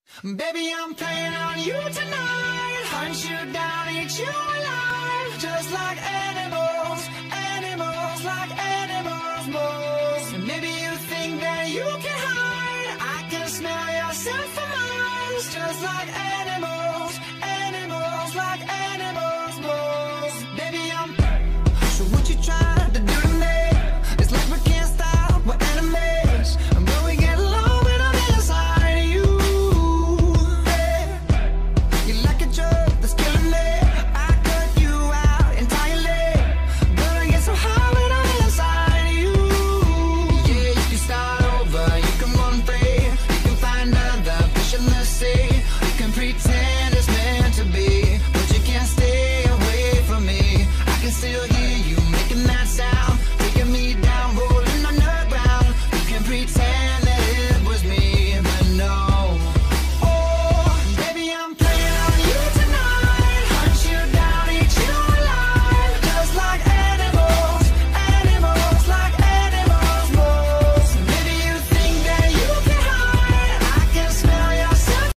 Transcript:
Baby, I'm playing on you tonight. Hunt you down, eat you alive. Just like animals, animals, like animals, moles. And maybe you think that you can hide. I can smell your scent for miles. Just like animals.